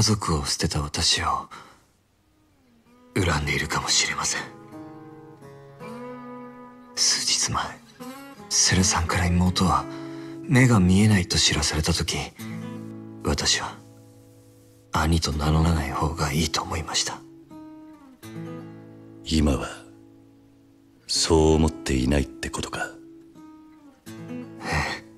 族を捨てた私を恨んでいるかもしれません。数日前、セルさんから妹は目が見えないと知らされた時、私は兄と名乗らない方がいいと思いました。 今はそう思っていないってことか。 ええ。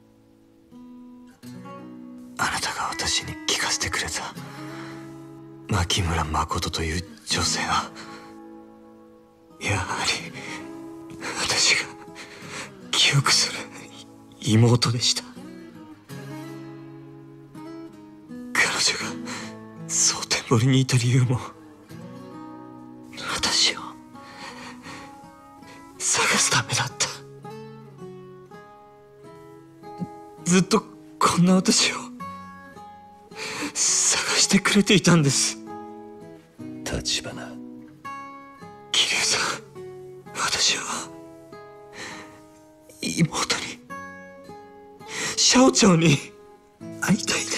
あなたが私に聞かせてくれた牧村誠という女性は、やはり私が記憶する妹でした。彼女が蒼天堀にいた理由も、私を探すためだった。ずっとこんな私を探してくれていたんです。 立花、 桐生さん、私は妹に、シャオチャオに会いたいです。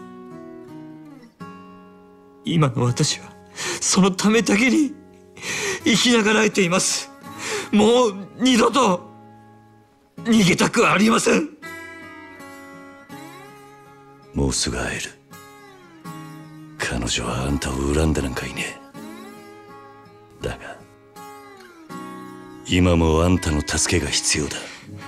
今の私はそのためだけに生きながらえています。もう二度と逃げたくはありません。 もうすぐ会える。彼女はあんたを恨んでなんかいねえ。だが今もあんたの助けが必要だ。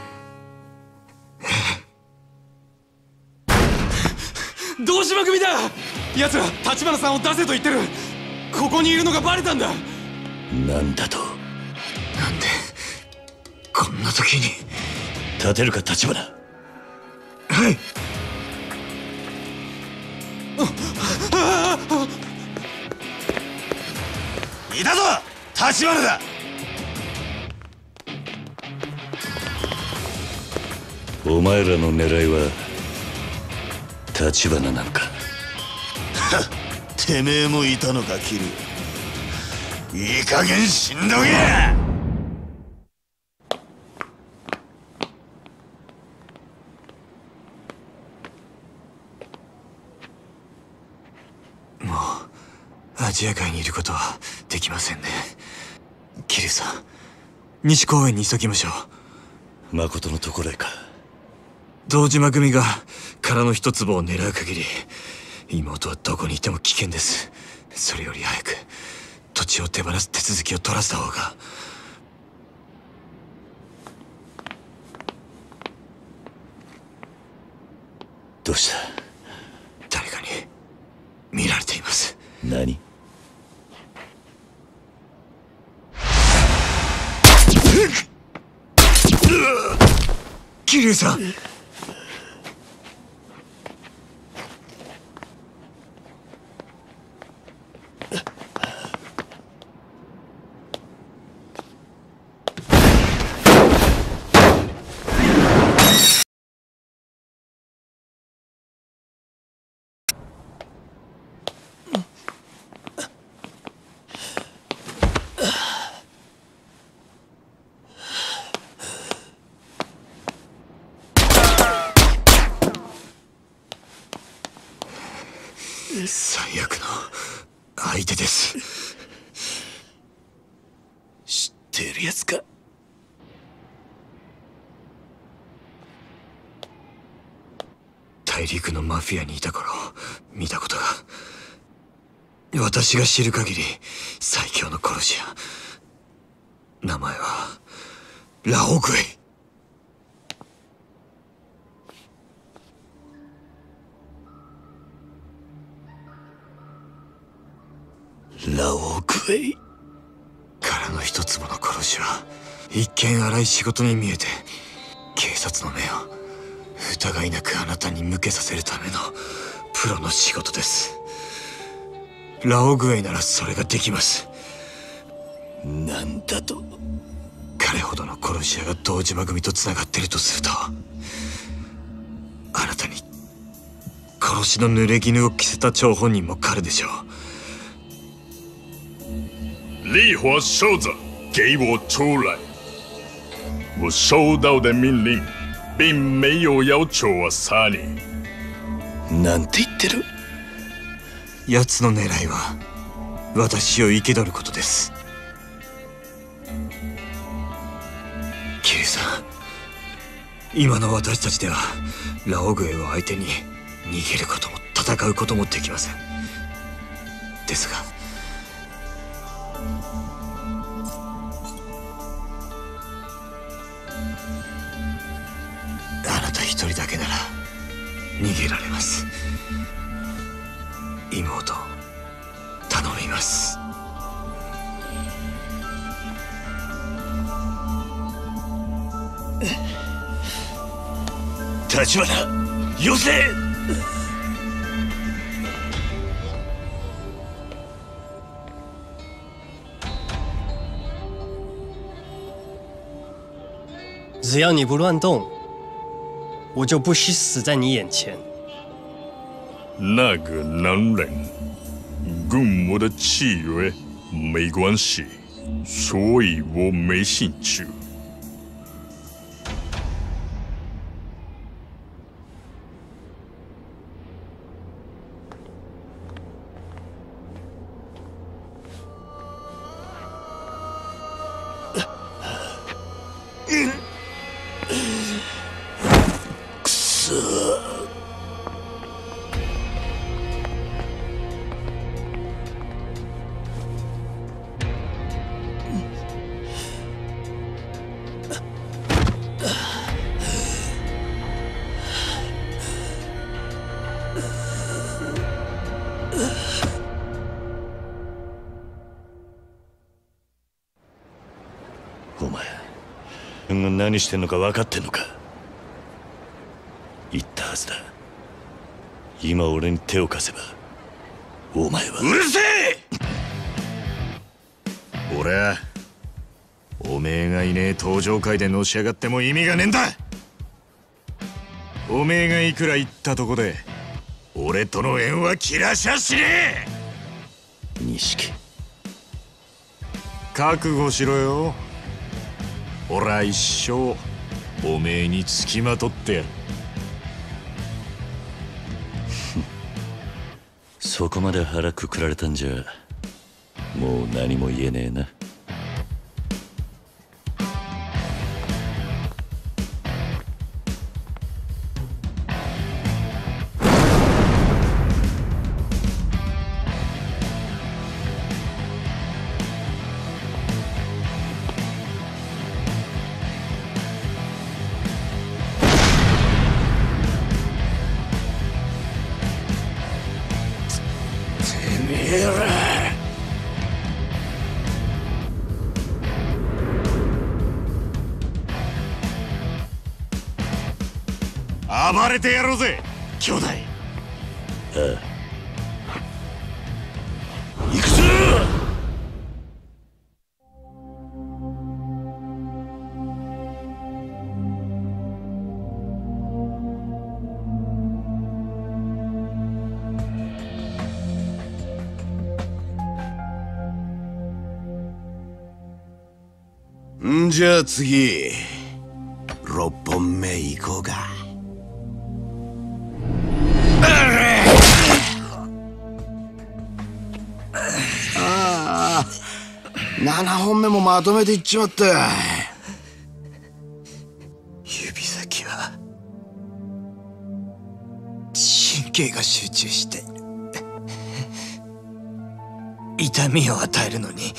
堂島組だ。奴ら立花さんを出せと言ってる。ここにいるのがバレたんだ。 なんだと。 なんでこんな時に。 立てるか立花。 はい。 いたぞ立花だ。お前らの狙いは立花なのか。 てめえもいたのかキル。いい加減死んどけ。 もうアジア界にいることはできませんね。桐生さん、西公園に急ぎましょう。誠のところへか。 堂島組が殻の一粒を狙う限り、妹はどこにいても危険です。それより早く土地を手放す手続きを取らせた方が。 どうした。 誰かに見られています。 何。 桐生さん。最悪の相手です。 知っているやつか。 大陸のマフィアにいた頃見たことが。私が知る限り最強の殺し屋。名前はラオグエイ。 ラオグエイ。 殻の一粒の殺しは一見荒い仕事に見えて、警察の目を疑いなくあなたに向けさせるためのプロの仕事です。ラオグエイならそれができます。 なんだと。 彼ほどの殺し屋が堂島組とつながっているとすると、あなたに殺しの濡れ衣を着せた張本人も彼でしょう。 烈火手子，给我出来！我收到的命令，并没有要求我杀你。 なんて言ってる。 奴の狙いは私を生け取ることです。キリュウさん、今の私たちではラオグエを相手に逃げることも戦うこともできません。ですがあなた一人だけなら逃げられます。妹、頼みます。 立花、よせ。 只要你不乱动，我就不惜死在你眼前。 那个男人跟我的契约没关系，所以我没兴趣。 お前、何してんのか分かってんのか。言ったはずだ。今俺に手を貸せばお前は。 うるせえ。俺はおめえがいねえ登場会でのし上がっても意味がねえんだ。おめえがいくら言ったとこで俺との縁は切らしゃしねえ。 錦、 覚悟しろよ。俺は一生おめえにつきまとってやる。 そこまで腹くくられたんじゃもう何も言えねえな。 暴れてやろうぜ兄弟。 行くぞ。 んじゃあ次6本目行こうか。7本目もまとめていっちまった。 指先は神経が集中している。痛みを与えるのに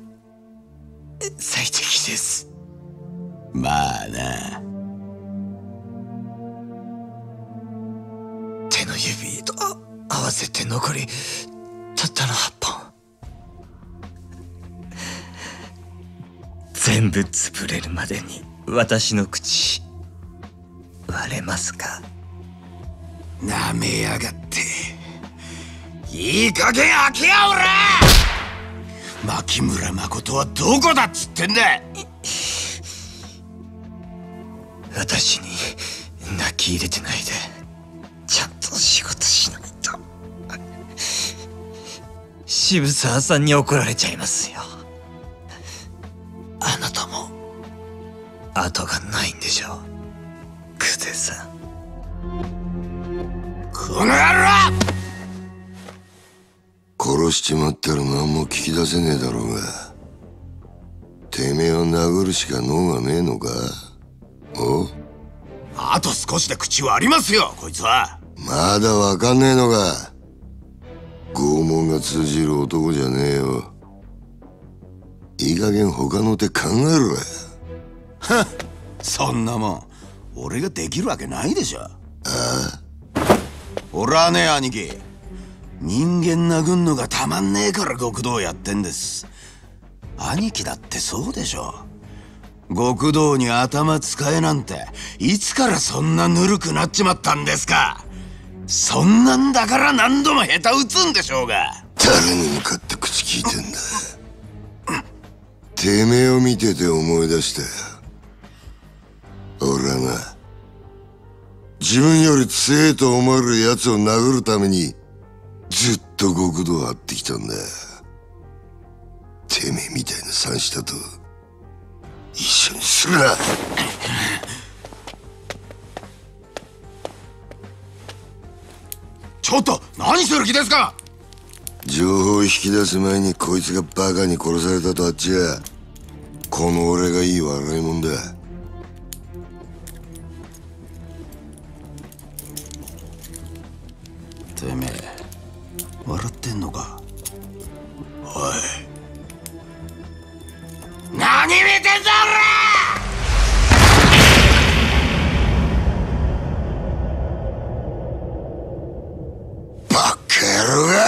最適です。 まあな。 手の指と合わせて残りたったの8本。全部潰れるまでに私の口割れますか。 なめやがって。いい加減開けやおら。牧村誠はどこだっつってんだ。 私に泣き入れてないでちゃんと仕事しないと渋沢さんに怒られちゃいますよ。あなたも後がないんでしょう、久世さん。 この野郎。 殺しちまったら何も聞き出せねえだろうが、てめえを殴るしか能がねえのか？お？ あと少しで口はありますよ、こいつは。 まだわかんねえのか？拷問が通じる男じゃねえよ。いい加減他の手考えろよ。 はっ、そんなもん俺ができるわけないでしょ。ああ、俺はね、兄貴、人間殴んのがたまんねえから極道やってんです。兄貴だってそうでしょ。極道に頭使えなんていつからそんなぬるくなっちまったんですか。そんなんだから何度も下手打つんでしょうが。 誰に向かって口聞いてんだ。てめえを見てて思い出したよ。俺はな、自分より強えと思える奴を殴るためにずっと極道を張ってきたんだ。てめえみたいな三下と一緒にするな。 ちょっと何する気ですか？ 情報を引き出す前にこいつがバカに殺されたとあっちゃ、この俺がいい笑いもんだ。 てめえ笑ってんのか？おい、何見てんだバカ野郎が！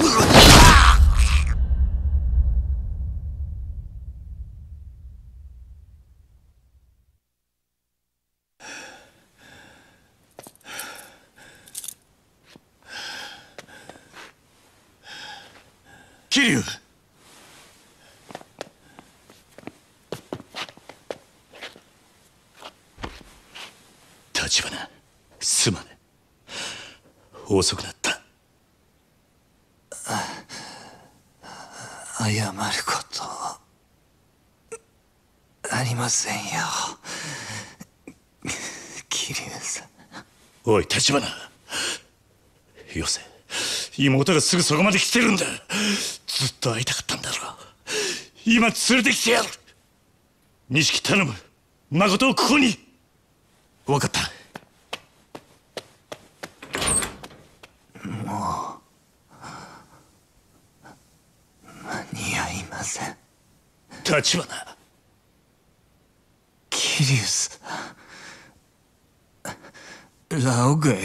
桐生、 立花、すまね。遅くなった。 謝ることありませんよ、桐生さん。 おい立花、よせ。妹がすぐそこまで来てるんだ。ずっと会いたかったんだろう。今連れてきてやる。錦頼む、誠をここに。 分かった。 もう間に合いません。 立花、 桐生さん、ラオグよ、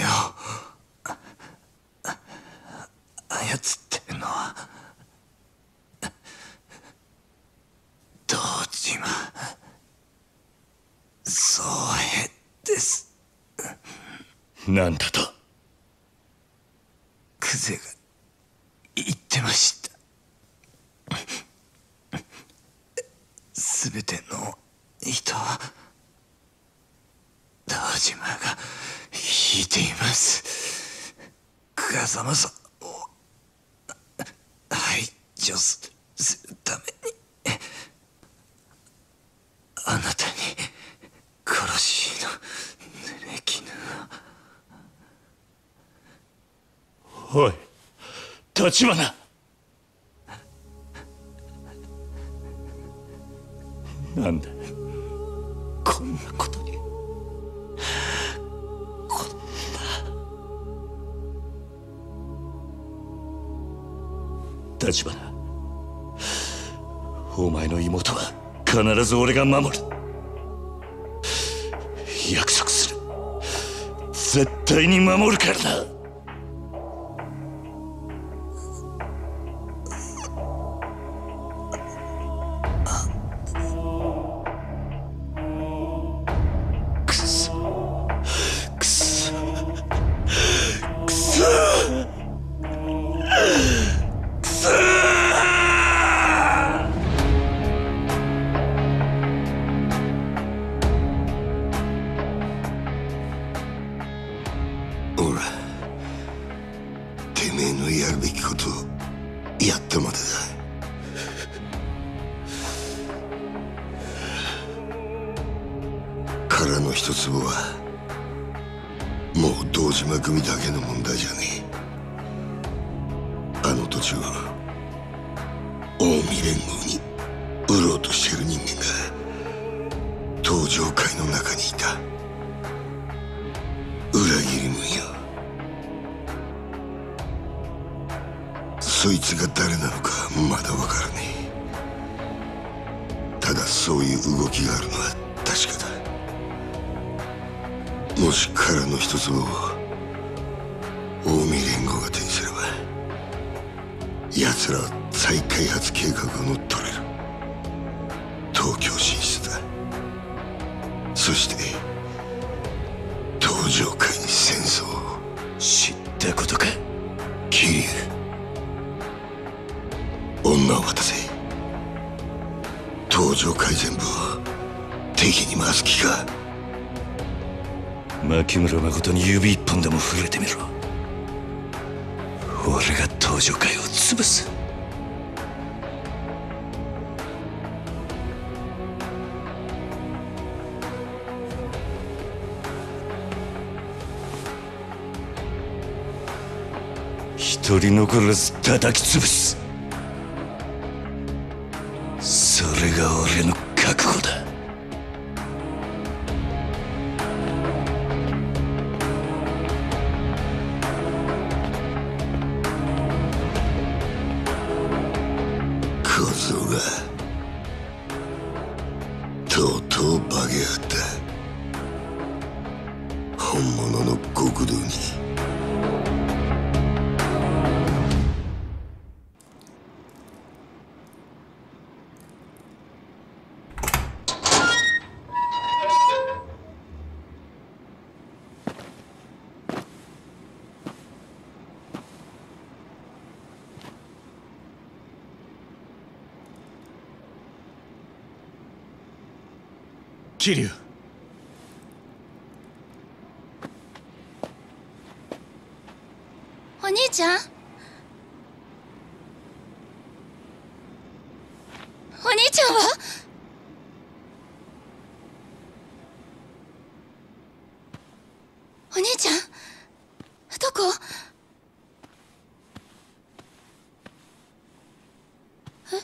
操ってるのは堂島宗平です。 なんだと？ クゼが言ってました。すべての人は堂島が引いています。風間さんを排除するために、あなたに殺しの濡れ衣を。 おい立花、なんだこんなことに。立花、お前の妹は必ず俺が守る。約束する。絶対に守るからな。 ほら、てめえのやるべきことをやったまでだ。殻の一粒はもう堂島組だけの問題じゃねえ。 あの土地を近江連合に売ろうとしている人間が東上会の中にいた。裏切り者よ。そいつが誰なのかまだわからねえ。ただそういう動きがあるのは確かだ。もし殻の一つを近江連合が手にすれば、奴らは再開発計画を乗っ取れる。東京進出だ。そして東上界に戦争を。 知ったことか。 桐生、女を渡せ。東上界全部を敵に回す気か。 牧村誠に指一本でも触れてみろ。俺が東上界を潰す。一人残らず叩き潰す。それが俺の覚悟だ。 小僧がとうとう化けやがった。本物の極道に。 桐生、 お兄ちゃん、お兄ちゃんは？お兄ちゃんどこ？え？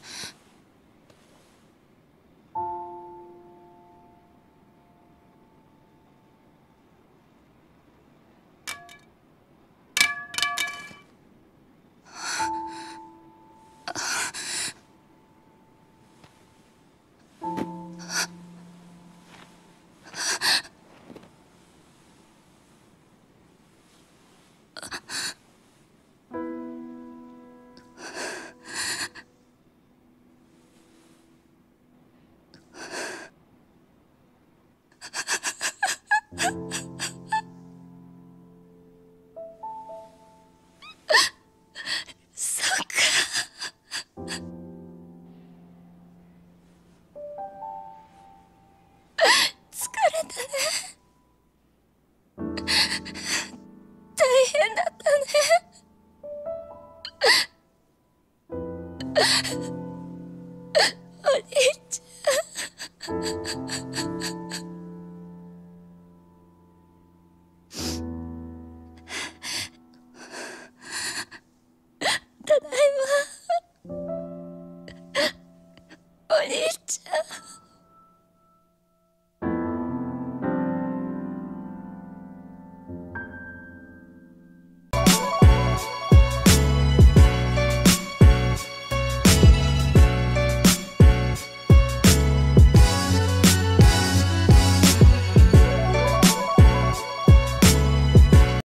お兄ちゃん。